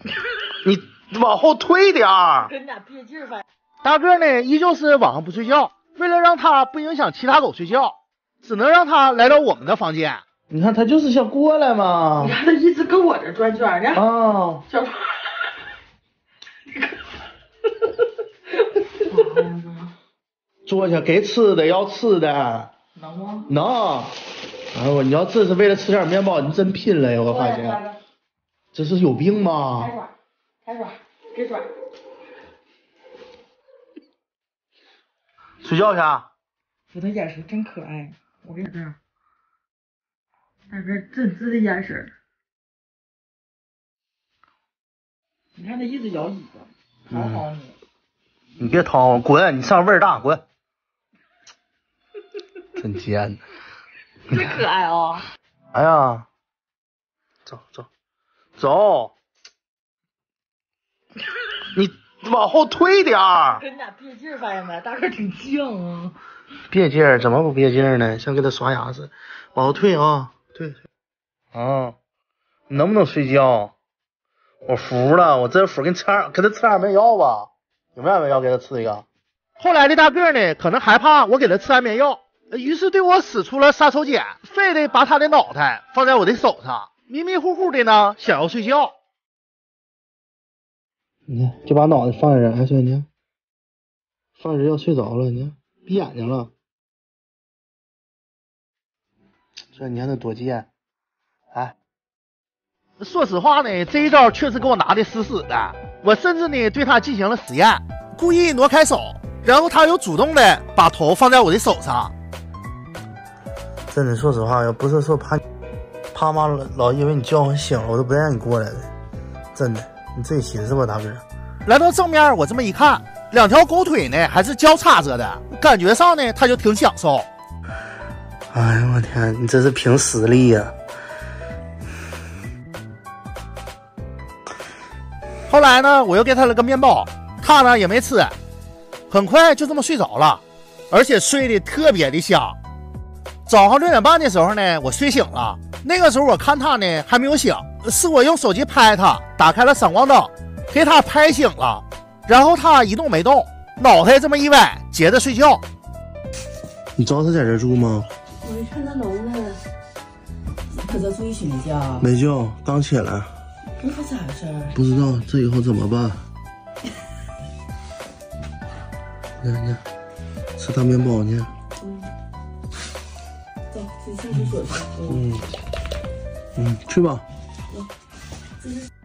你往后退点儿。 跟俩别劲儿呗。 大个呢，依旧是晚上不睡觉。为了让他不影响其他狗睡觉，只能让他来到我们的房间。 你看他就是想过来嘛。 你看他一直跟我这转圈呢。 啊。 小胖。 坐下，给吃的，要吃的。 能吗？ 能。哎呦，你要这是为了吃点面包，你真拼了呀！我发现。这是有病吗？ 开爪，给爪。 睡觉去。 我的眼神真可爱，我跟你这样，大哥真挚的眼神。你看他一直摇尾巴，讨好你。 你别讨我，滚！你上味儿大，滚！真贱。 真可爱啊！ 哎呀，走！你往后退点儿。 跟俩别劲儿发现没？大哥挺犟啊。 别劲儿，怎么不别劲儿呢？像给他刷牙似的。往后退啊，退。啊，你能不能睡觉？我服了，我真服，给他吃点面药吧。有没有面药给他吃一个？ 后来的大个呢，可能害怕我给他吃安眠药，于是对我使出了杀手锏，非得把他的脑袋放在我的手上，迷迷糊糊的呢，想要睡觉。 你看，就把脑袋放在这儿，还说你看，放着要睡着了，你看闭眼睛了。这你看他多贱，哎。 说实话呢，这一招确实给我拿的死死的。我甚至呢对他进行了实验，故意挪开手，然后他又主动的把头放在我的手上。 真的，说实话，要不是说怕妈老因为你叫唤醒了，我都不带让你过来的。真的，你自己寻思吧，大哥。 来到正面，我这么一看，两条狗腿呢还是交叉着的，感觉上呢他就挺享受。 哎呀，我天，你这是凭实力呀！ 后来呢，我又给他了个面包，他呢也没吃，很快就这么睡着了，而且睡得特别的香。早上6点半的时候呢，我睡醒了，那个时候我看他呢还没有醒，是我用手机拍他，打开了闪光灯，给他拍醒了，然后他一动没动，脑袋这么一歪，接着睡觉。 你知道他在这住吗？ 我一看他楼呢，可这注意睡没觉？ 没觉，刚起来。 你说咋回事？ 不知道，这以后怎么办？你看，吃大面包呢。 走，去上厕所去。 去吧。 这是。